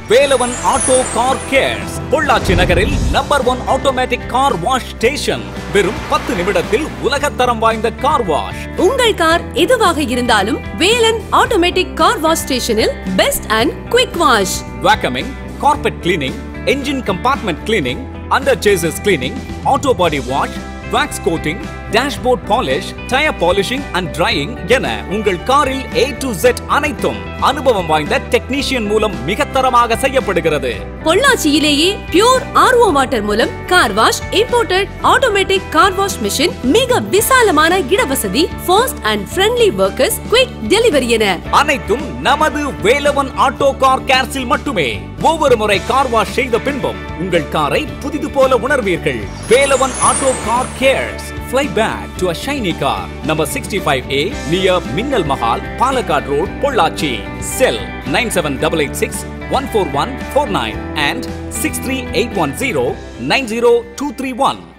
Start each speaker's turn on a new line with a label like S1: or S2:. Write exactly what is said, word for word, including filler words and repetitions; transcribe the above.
S1: Velavan auto car cares Pollachi நகரில் number one automatic car wash station. வெறும் பத்து நிமிடத்தில் உலகத்தரம் வாய்ந்த கார் வாஷ்.
S2: உங்கள் கார் எதுவாக இருந்தாலும் வேலன் ஆட்டோமேட்டிக் கார் வாஷ் ஸ்டேஷனில் best and quick wash.
S1: Vacuuming, carpet cleaning, engine compartment cleaning, under chassis cleaning, auto body wash, wax coating, dashboard polish, tire polishing and drying என உங்கள் காரில் A to Z அனைத்தும் அனுபவம் வாய்ந்த technician மூலம் மிகத்தரமாக செய்யப்படுகிறது.
S2: பொள்ளாச்சியிலேயே பியூர் ஆர் ஓ வாட்டர் மூலம் car wash, imported automatic car wash machine, மிக விசாலமான இடவசதி, fast and friendly workers, quick delivery என
S1: அனைத்தும் நமது வேலவன் ஆட்டோ கார் கேர்ஸில் மட்டுமே. ஒவ்வொரு முறை கார் வாஷ் செய்த பின்பும் உங்கள் காரை புதிது போல உணர்வீர்கள். Velavan auto car cares. Fly back to a shiny car. Number sixty-five A near Minnal Mahal, Palakkad Road, Pollachi. Cell nine seven eight eight six one four one four nine and six three eight one zero nine zero two three one.